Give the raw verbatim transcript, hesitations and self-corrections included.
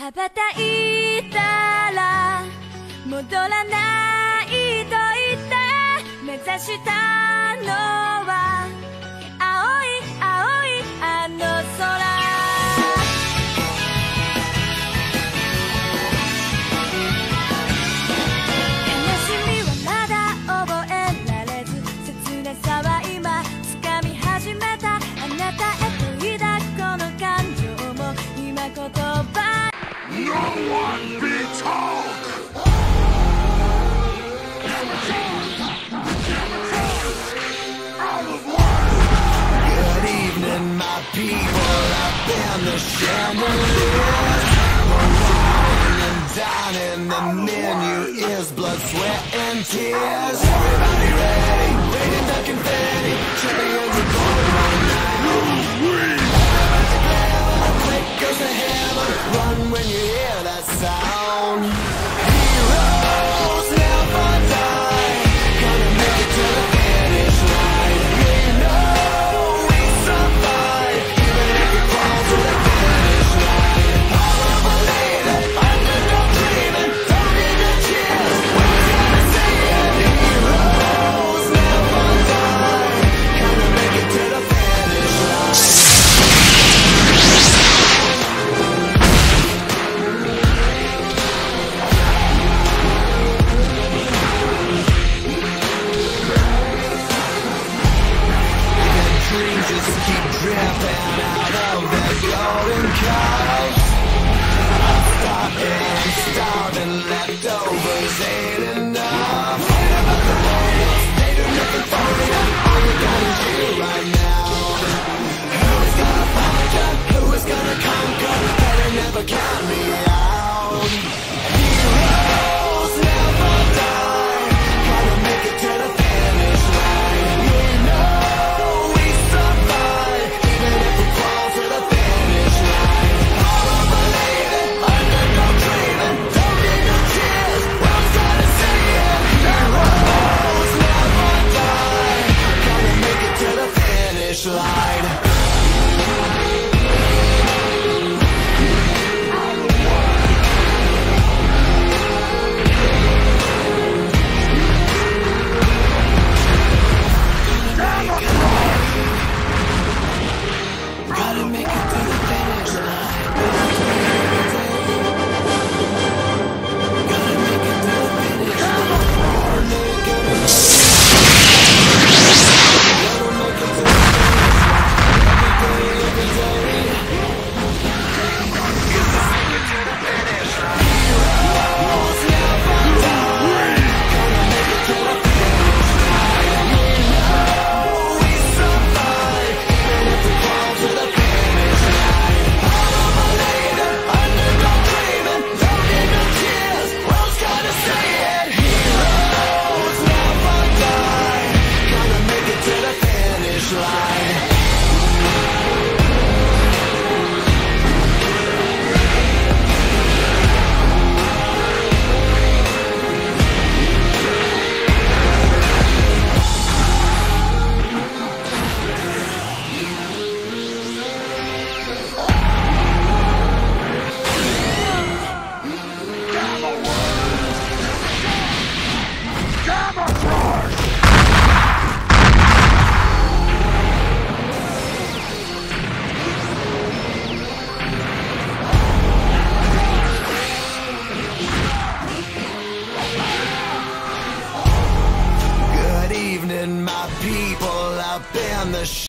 羽ばたいたら戻らないと言って目指したのは青い青いあの空悲しみはまだ覚えられず切なさは今掴み始めたあなたへと抱くこの感情も今言葉 No one be told! Good evening, my people up in the chandeliers. Wine and dining, the menu is blood, sweat, and tears. Everybody ready, waiting the confetti, champions are going all night. Quick goes the hammer, run when you hear that sound. Heroes never die, gonna make it to the finish line. We know we survive, even if we fall to the finish line. All of a lady, underdog dreaming, don't need the cheers. We're gonna see it. Heroes never die, gonna make it to the finish line. Just keep dripping out of that golden cups. I'm starving, I'm starving, leftovers ain't enough. Fight about the world, they do nothing for you. All you got is you right now. Who is gonna find you? Who is gonna conquer? Better never count me out. Heroes never die, gotta make it to the finish line. We know slide. Gotta make it to the finish line. Gotta make it to the finish line. Good evening, my people up in the